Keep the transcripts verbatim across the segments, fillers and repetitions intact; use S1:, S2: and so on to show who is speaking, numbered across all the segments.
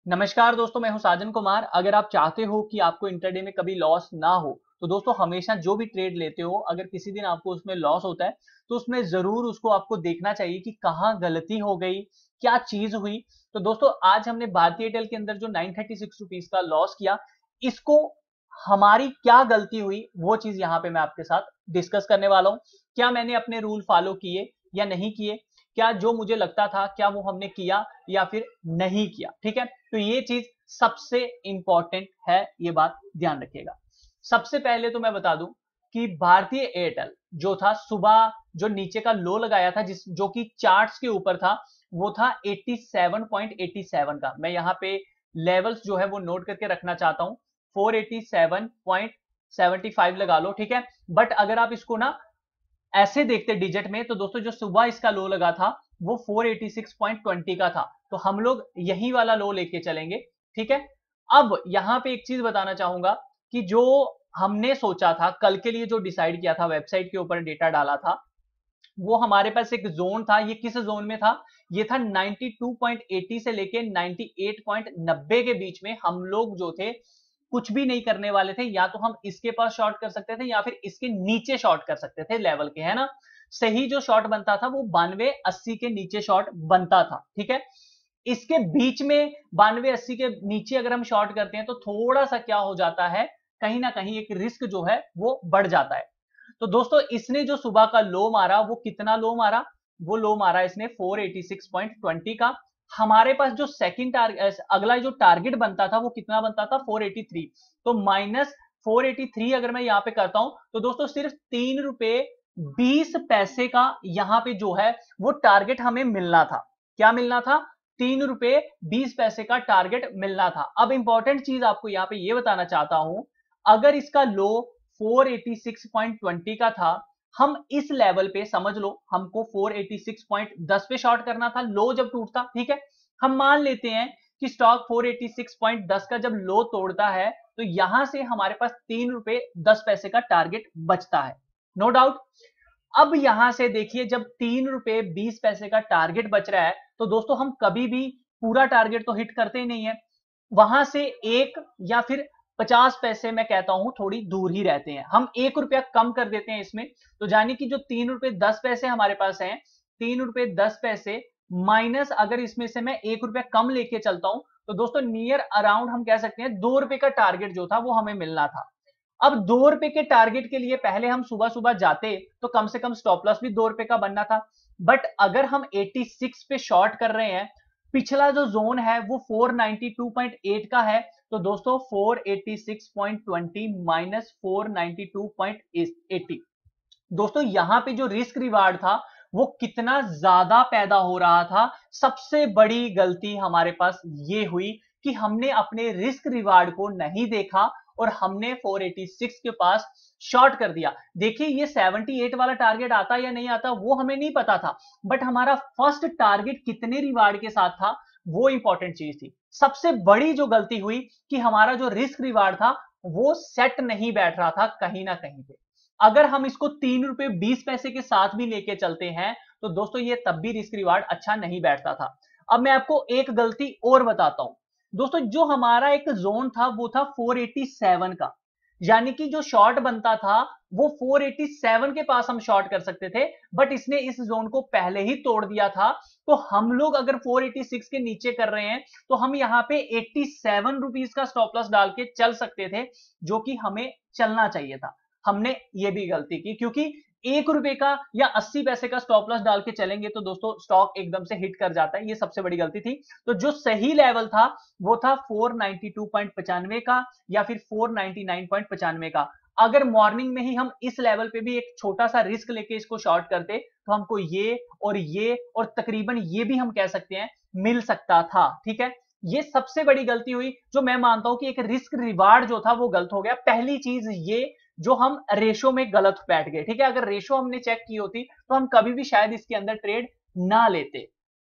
S1: नमस्कार दोस्तों, मैं हूं साजन कुमार। अगर आप चाहते हो कि आपको इंटरडे में कभी लॉस ना हो, तो दोस्तों हमेशा जो भी ट्रेड लेते हो, अगर किसी दिन आपको उसमें लॉस होता है, तो उसमें ज़रूर उसको आपको देखना चाहिए कि कहाँ गलती हो गई, क्या चीज़ हुई। तो दोस्तों आज हमने भारतीय एयरटेल के अंदर जो नाइन थर्टी सिक्स रुपीज़ का लॉस किया, इसको हमारी क्या गलती हुई, वो चीज़ यहाँ पे मैं आपके साथ डिस्कस करने वाला हूँ। क्या मैंने अपने रूल फॉलो किए या नहीं किए? क्या जो मुझे लगता था, क्या वो हमने किया या फिर नहीं किया? ठीक है? तो ये चीज सबसे इंपॉर्टेंट है, ये बात ध्यान रखिएगा। सबसे पहले तो मैं बता दूं कि भारतीय एयरटेल जो था, सुबह जो नीचे का लो लगाया था, जिस जो कि चार्ट्स के ऊपर था, वो था सत्तासी पॉइंट सत्तासी का। मैं यहाँ पे लेवल्स जो है वो नोट करके रखना चाहता हूं। Four eighty seven point seventy five लगा लो, ठीक है। बट अगर आप इसको ना ऐसे देखते डिजिट में, तो दोस्तों जो सुबह इसका लो लगा था वो four eighty six point twenty का था, तो हम लोग यही वाला लो लेके चलेंगे, ठीक है। अब यहां पे एक चीज बताना चाहूंगा कि जो हमने सोचा था कल के लिए, जो डिसाइड किया था, वेबसाइट के ऊपर डेटा डाला था, वो हमारे पास एक जोन था। ये किस जोन में था? ये था नाइंटी टू पॉइंट एटी से लेके नाइंटी एट पॉइंट नाइंटी के बीच में। हम लोग जो थे कुछ भी नहीं करने वाले थे, या तो हम इसके पास शॉर्ट कर सकते थे या फिर इसके नीचे शॉर्ट कर सकते थे लेवल के, है ना। सही जो शॉर्ट बनता था वो बानवे अस्सी के नीचे शॉर्ट बनता था, ठीक है। इसके बीच में बानवे अस्सी के नीचे अगर हम शॉर्ट करते हैं तो थोड़ा सा क्या हो जाता है, कहीं ना कहीं एक रिस्क जो है वो बढ़ जाता है। तो दोस्तों इसने जो सुबह का लो मारा, वो कितना लो मारा? वो लो मारा इसने four eighty six point twenty का। हमारे पास जो सेकंड टारगेट, अगला जो टारगेट बनता था वो कितना बनता था? Four eighty three. तो माइनस फोर एटी थ्री अगर मैं यहाँ पे करता हूं, तो दोस्तों सिर्फ तीन रुपए बीस पैसे का यहाँ पे जो है वो टारगेट हमें मिलना था। क्या मिलना था? तीन रुपए बीस पैसे का टारगेट मिलना था। अब इंपॉर्टेंट चीज आपको यहाँ पे ये बताना चाहता हूं, अगर इसका low four eighty six point twenty का था, हम इस लेवल पे समझ लो हमको four eighty six point ten पे शॉर्ट करना था, लो जब टूटता, ठीक है। हम मान लेते हैं कि stock four eighty six point ten का जब लो तोड़ता है, तो यहां से हमारे पास तीन रुपए दस पैसे का टारगेट बचता है, नो डाउट। अब यहां से देखिए, जब तीन रुपए बीस पैसे का टारगेट बच रहा है, तो दोस्तों हम कभी भी पूरा टारगेट तो हिट करते ही नहीं है। वहां से एक या फिर पचास पैसे, मैं कहता हूं थोड़ी दूर ही रहते हैं। हम एक रुपया कम कर देते हैं इसमें, तो जानी कि जो तीन रुपए दस पैसे हमारे पास हैं, तीन रुपए दस पैसे माइनस अगर इसमें से मैं एक रुपया कम लेके चलता हूं, तो दोस्तों नियर अराउंड हम कह सकते हैं दो रुपए का टारगेट जो था वो हमें मिलना था। अब दो रुपए के टारगेट के लिए पहले हम सुबह सुबह जाते तो कम से कम स्टॉप लॉस भी दो रुपए का बनना था। बट अगर हम छियासी पे शॉर्ट कर रहे हैं, पिछला जो जोन है वो four ninety two point eight का है, तो दोस्तों four eighty six point twenty minus four ninety two point eighty, दोस्तों यहां पे जो रिस्क रिवार्ड था वो कितना ज्यादा पैदा हो रहा था। सबसे बड़ी गलती हमारे पास ये हुई कि हमने अपने रिस्क रिवार्ड को नहीं देखा और हमने फोर एटी सिक्स के पास शॉर्ट कर दिया। देखिए ये सेवेंटी एट वाला टारगेट आता या नहीं आता वो हमें नहीं पता था, बट हमारा फर्स्ट टारगेट कितने रिवार्ड के साथ था वो इंपॉर्टेंट चीज थी। सबसे बड़ी जो गलती हुई कि हमारा जो रिस्क रिवार्ड था वो सेट नहीं बैठ रहा था कहीं ना कहीं पे। अगर हम इसको तीन रुपए बीस पैसे के साथ भी लेके चलते हैं, तो दोस्तों ये तब भी रिस्क रिवार्ड अच्छा नहीं बैठता था। अब मैं आपको एक गलती और बताता हूं दोस्तों, जो हमारा एक जोन था वो था फोर एटी सेवन का, यानी कि जो शॉर्ट बनता था वो फोर एटी सेवन के पास हम शॉर्ट कर सकते थे, बट इसने इस जोन को पहले ही तोड़ दिया था। तो हम लोग अगर फोर एटी सिक्स के नीचे कर रहे हैं, तो हम यहाँ पे एट्टी सेवन रुपीस का स्टॉप लॉस डाल के चल सकते थे, जो कि हमें चलना चाहिए था। हमने ये भी गलती की, क्योंकि एक रुपए का या अस्सी पैसे का स्टॉप लॉस डाल के चलेंगे तो दोस्तों स्टॉक एकदम से हिट कर जाता है। ये सबसे बड़ी गलती थी। तो जो सही लेवल था वो था फोर नाइंटी टू पॉइंट पचानवे का या फिर फोर नाइंटी नाइन पॉइंट पचानवे का। अगर मॉर्निंग में ही हम इस लेवल पे भी एक छोटा सा रिस्क लेके इसको शॉर्ट करते, तो हमको ये और ये और तकरीबन ये भी हम कह सकते हैं मिल सकता था, ठीक है। ये सबसे बड़ी गलती हुई, जो मैं मानता हूं कि एक रिस्क रिवार्ड जो था वो गलत हो गया। पहली चीज ये, जो हम रेशो में गलत बैठ गए, ठीक है। अगर रेशो हमने चेक की होती तो हम कभी भी शायद इसके अंदर ट्रेड ना लेते।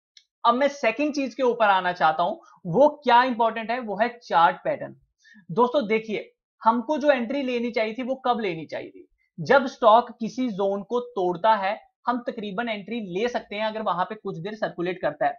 S1: अब मैं सेकंड चीज के ऊपर आना चाहता हूं, वो क्या इंपॉर्टेंट है, वो है चार्ट पैटर्न। दोस्तों देखिए, हमको जो एंट्री लेनी चाहिए थी वो कब लेनी चाहिए थी? जब स्टॉक किसी जोन को तोड़ता है, हम तकरीबन एंट्री ले सकते हैं अगर वहां पे कुछ देर सर्कुलेट करता है।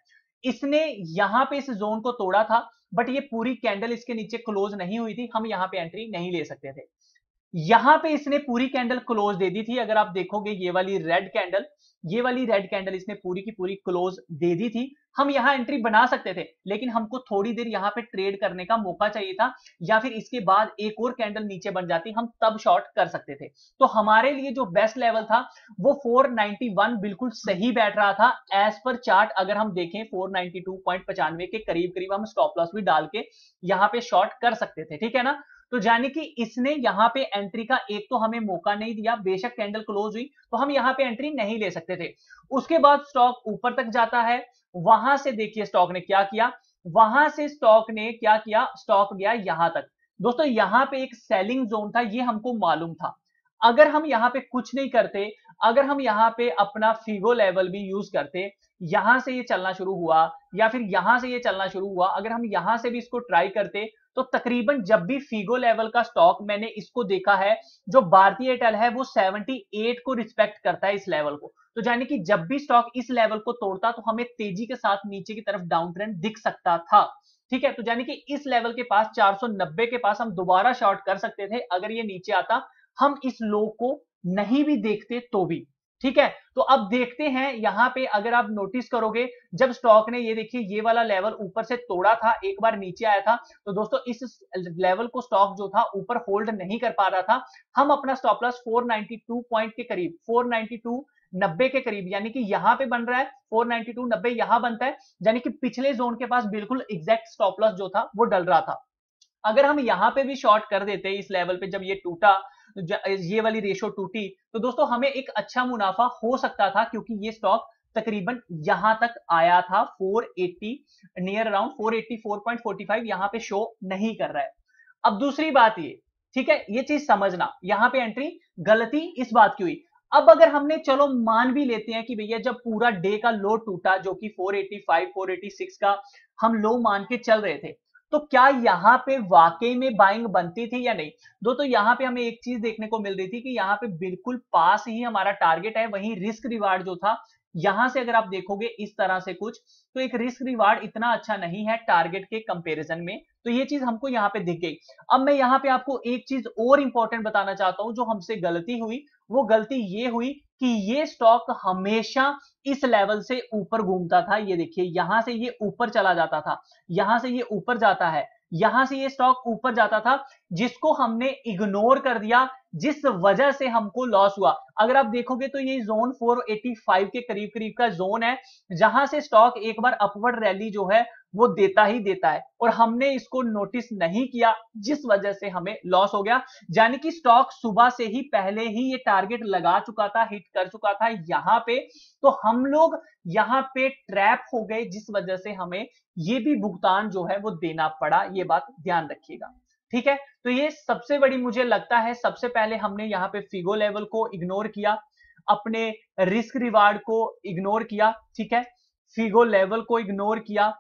S1: इसने यहां पे इस जोन को तोड़ा था, बट ये पूरी कैंडल इसके नीचे क्लोज नहीं हुई थी, हम यहां पे एंट्री नहीं ले सकते थे। यहां पे इसने पूरी कैंडल क्लोज दे दी थी, अगर आप देखोगे ये वाली रेड कैंडल, ये वाली रेड कैंडल इसने पूरी की पूरी क्लोज दे दी थी, हम यहां एंट्री बना सकते थे, लेकिन हमको थोड़ी देर यहां पे ट्रेड करने का मौका चाहिए था, या फिर इसके बाद एक और कैंडल नीचे बन जाती, हम तब शॉर्ट कर सकते थे। तो हमारे लिए जो बेस्ट लेवल था वो फोर नाइंटी वन बिल्कुल सही बैठ रहा था एज पर चार्ट। अगर हम देखें फोर नाइंटी टू पॉइंट पचानवे के करीब करीब हम स्टॉप लॉस भी डाल के यहां पे शॉर्ट कर सकते थे, ठीक है ना। तो जाने कि इसने यहां पे एंट्री का एक तो हमें मौका नहीं दिया, बेशक कैंडल क्लोज हुई तो हम यहां पे एंट्री नहीं ले सकते थे। उसके बाद स्टॉक ऊपर तक जाता है, वहां से देखिए स्टॉक ने क्या किया, वहां से स्टॉक ने क्या किया, स्टॉक गया यहां तक। दोस्तों यहां पे एक सेलिंग जोन था, ये हमको मालूम था। अगर हम यहां पे कुछ नहीं करते, अगर हम यहां पे अपना फिगो लेवल भी यूज करते, यहां से ये चलना शुरू हुआ या फिर यहां से ये चलना शुरू हुआ, अगर हम यहां से भी इसको ट्राई करते, तो तकरीबन जब भी फिगो लेवल का स्टॉक मैंने इसको देखा है, जो भारतीय एयरटेल है वो अठहत्तर को रिस्पेक्ट करता है इस लेवल को। तो यानी कि जब भी स्टॉक इस लेवल को तोड़ता तो हमें तेजी के साथ नीचे की तरफ डाउन ट्रेंड दिख सकता था, ठीक है। तो यानी कि इस लेवल के पास चार सौ नब्बे के पास हम दोबारा शॉर्ट कर सकते थे, अगर ये नीचे आता हम इस लो को नहीं भी देखते तो भी, ठीक है। तो अब देखते हैं यहां पे, अगर आप नोटिस करोगे जब स्टॉक ने ये देखिए ये वाला लेवल ऊपर से तोड़ा था, एक बार नीचे आया था, तो दोस्तों इस लेवल को स्टॉक जो था ऊपर होल्ड नहीं कर पा रहा था। हम अपना stop loss four ninety two point के करीब, फोर नाइंटी टू नब्बे के करीब, यानी कि यहां पे बन रहा है फोर नाइंटी टू नब्बे, यहां बनता है, यानी कि पिछले जोन के पास बिल्कुल एग्जैक्ट स्टॉप लॉस जो था वो डल रहा था। अगर हम यहां पे भी शॉर्ट कर देते इस लेवल पे, जब ये टूटा, ये वाली रेशो टूटी, तो दोस्तों हमें एक अच्छा मुनाफा हो सकता था, क्योंकि ये स्टॉक तकरीबन यहां तक आया था four eighty, near around four eighty four point four five, यहां पे शो नहीं कर रहा है। अब दूसरी बात ये, ठीक है, ये चीज समझना, यहां पे एंट्री गलती इस बात की हुई। अब अगर हमने, चलो मान भी लेते हैं कि भैया जब पूरा डे का लो टूटा, जो कि four eighty five four eighty six का हम लो मान के चल रहे थे, तो क्या यहां पे वाकई में बाइंग बनती थी या नहीं। दोस्तों यहां पे हमें एक चीज देखने को मिल रही थी कि यहां पे बिल्कुल पास ही हमारा टारगेट है, वहीं रिस्क रिवार्ड जो था, यहां से अगर आप देखोगे इस तरह से कुछ, तो एक रिस्क रिवार्ड इतना अच्छा नहीं है टारगेट के कंपैरिजन में, तो ये चीज हमको यहां पे दिख गई। अब मैं यहां पे आपको एक चीज और इंपॉर्टेंट बताना चाहता हूं, जो हमसे गलती हुई, वो गलती ये हुई कि ये स्टॉक हमेशा इस लेवल से ऊपर घूमता था। ये देखिए यहां से ये ऊपर चला जाता था, यहां से ये ऊपर जाता है, यहां से ये स्टॉक ऊपर जाता था, जिसको हमने इग्नोर कर दिया, जिस वजह से हमको लॉस हुआ। अगर आप देखोगे तो ये जोन फोर एटी फाइव के करीब करीब का जोन है, जहां से स्टॉक एक बार अपवर्ड रैली जो है वो देता ही देता है, और हमने इसको नोटिस नहीं किया, जिस वजह से हमें लॉस हो गया। यानी कि स्टॉक सुबह से ही पहले ही ये टारगेट लगा चुका था, हिट कर चुका था यहां पे, तो हम लोग यहां पे ट्रैप हो गए, जिस वजह से हमें ये भी भुगतान जो है वो देना पड़ा। ये बात ध्यान रखिएगा, ठीक है। तो ये सबसे बड़ी मुझे लगता है, सबसे पहले हमने यहाँ पे फिगो लेवल को इग्नोर किया, अपने रिस्क रिवार्ड को इग्नोर किया, ठीक है, फिगो लेवल को इग्नोर किया,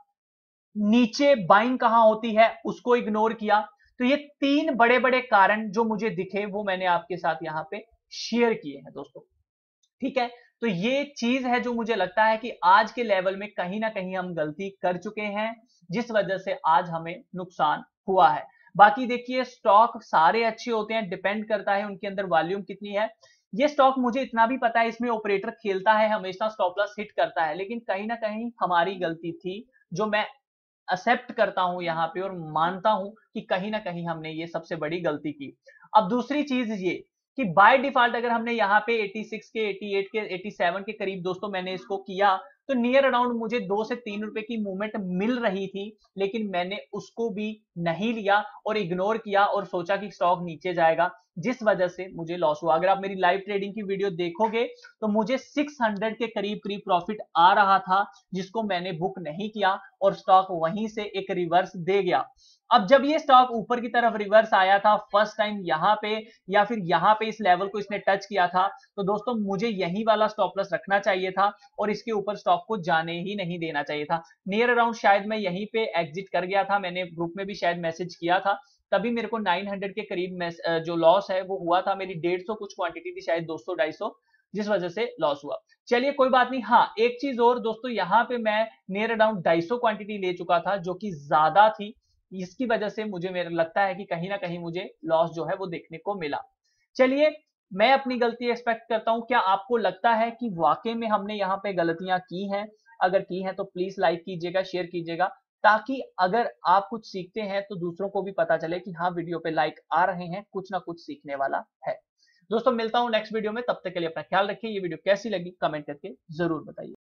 S1: नीचे बाइंग कहां होती है उसको इग्नोर किया। तो ये तीन बड़े बड़े कारण जो मुझे दिखे वो मैंने आपके साथ यहाँ पे शेयर किए हैं दोस्तों, ठीक है। तो ये चीज है जो मुझे लगता है कि आज के लेवल में कहीं ना कहीं हम गलती कर चुके हैं, जिस वजह से आज हमें नुकसान हुआ है। बाकी देखिए स्टॉक सारे अच्छे होते हैं, डिपेंड करता है उनके अंदर वॉल्यूम कितनी है। ये स्टॉक मुझे इतना भी पता है, इसमें ऑपरेटर खेलता है, हमेशा स्टॉप लॉस हिट करता है, लेकिन कहीं ना कहीं हमारी गलती थी, जो मैं एक्सेप्ट करता हूं यहां पे और मानता हूं कि कहीं ना कहीं हमने ये सबसे बड़ी गलती की। अब दूसरी चीज ये कि बाय डिफॉल्ट अगर हमने यहाँ पे छियासी के, अठासी के, सत्तासी के करीब दोस्तों मैंने इसको किया, तो नियर अराउंड मुझे दो से तीन रुपए की मूवमेंट मिल रही थी, लेकिन मैंने उसको भी नहीं लिया और इग्नोर किया और सोचा कि स्टॉक नीचे जाएगा, जिस वजह से मुझे लॉस हुआ। अगर आप मेरी लाइव ट्रेडिंग की वीडियो देखोगे तो मुझे छह सौ के करीब करीब प्रॉफिट आ रहा था, जिसको मैंने बुक नहीं किया और स्टॉक वहीं से एक रिवर्स दे गया। अब जब ये स्टॉक ऊपर की तरफ रिवर्स आया था फर्स्ट टाइम यहां पे, या फिर यहां पे इस लेवल को इसने टच किया था, तो दोस्तों मुझे यही वाला स्टॉप लॉस रखना चाहिए था और इसके ऊपर स्टॉक को जाने ही नहीं देना चाहिए था। नियर अराउंड शायद मैं यहीं पे एग्जिट कर गया था, मैंने ग्रुप में भी शायद मैसेज किया था, तभी मेरे को नौ सौ के करीब जो लॉस है वो हुआ था। मेरी डेढ़ सौ कुछ क्वांटिटी थी, शायद दो सौ ढाई सौ, जिस वजह से लॉस हुआ। चलिए कोई बात नहीं। हाँ, एक चीज और दोस्तों, यहाँ पे मैं नियर अराउंड ढाई सौ क्वांटिटी ले चुका था जो कि ज्यादा थी, इसकी वजह से मुझे मेरा लगता है कि कहीं ना कहीं मुझे लॉस जो है वो देखने को मिला। चलिए, मैं अपनी गलती एक्सपेक्ट करता हूं, क्या आपको लगता है कि वाकई में हमने यहाँ पे गलतियां की हैं? अगर की हैं तो प्लीज लाइक कीजिएगा, शेयर कीजिएगा, ताकि अगर आप कुछ सीखते हैं तो दूसरों को भी पता चले कि हाँ, वीडियो पे लाइक आ रहे हैं, कुछ ना कुछ सीखने वाला है। दोस्तों मिलता हूं नेक्स्ट वीडियो में, तब तक के लिए अपना ख्याल रखिए। ये वीडियो कैसी लगी कमेंट करके जरूर बताइए।